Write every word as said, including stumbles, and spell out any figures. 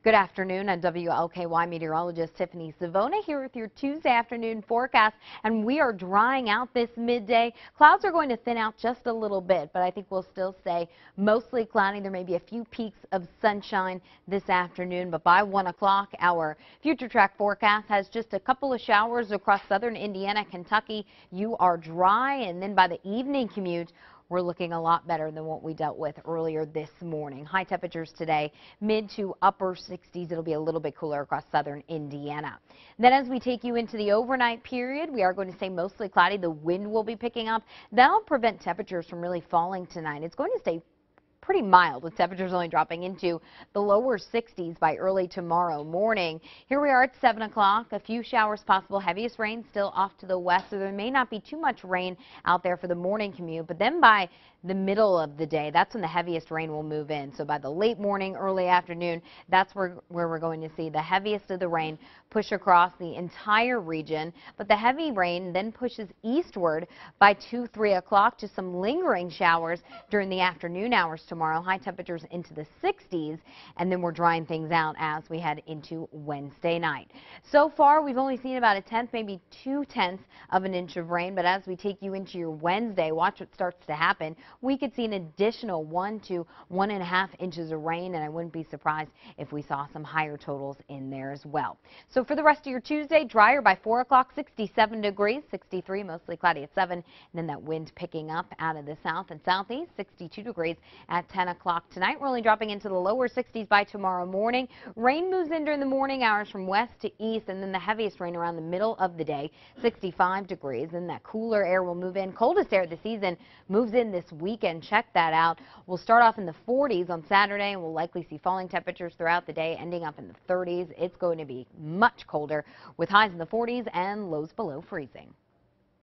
Good afternoon. I'm W L K Y meteorologist Tiffany Savona here with your Tuesday afternoon forecast, and we are drying out this midday. Clouds are going to thin out just a little bit, but I think we'll still stay mostly cloudy. There may be a few peaks of sunshine this afternoon, but by one o'clock, our future track forecast has just a couple of showers across southern Indiana, Kentucky. You are dry, and then by the evening commute, we're looking a lot better than what we dealt with earlier this morning. High temperatures today, mid to upper sixties. It'll be a little bit cooler across southern Indiana. Then as we take you into the overnight period, we are going to stay mostly cloudy. The wind will be picking up. That'll prevent temperatures from really falling tonight. It's going to stay pretty mild, with temperatures only dropping into the lower sixties by early tomorrow morning. Here we are at seven o'clock. A few showers possible. Heaviest rain still off to the west, so there may not be too much rain out there for the morning commute. But then by the middle of the day, that's when the heaviest rain will move in. So by the late morning, early afternoon, that's where, where we're going to see the heaviest of the rain push across the entire region. But the heavy rain then pushes eastward by two, three o'clock to some lingering showers during the afternoon hours tomorrow. High temperatures into the sixties, and then we're drying things out as we head into Wednesday night. So far, we've only seen about a tenth, maybe two tenths of an inch of rain, but as we take you into your Wednesday, watch what starts to happen. We could see an additional one to one and a half inches of rain, and I wouldn't be surprised if we saw some higher totals in there as well. So for the rest of your Tuesday, drier by four o'clock, sixty-seven degrees, sixty-three, mostly cloudy at seven, and then that wind picking up out of the south and southeast, sixty-two degrees at ten o'clock tonight. We're only dropping into the lower sixties by tomorrow morning. Rain moves in during the morning hours from west to east, and then the heaviest rain around the middle of the day, sixty-five degrees. And that cooler air will move in. Coldest air of the season moves in this weekend. Check that out. We'll start off in the forties on Saturday, and we'll likely see falling temperatures throughout the day, ending up in the thirties. It's going to be much colder with highs in the forties and lows below freezing.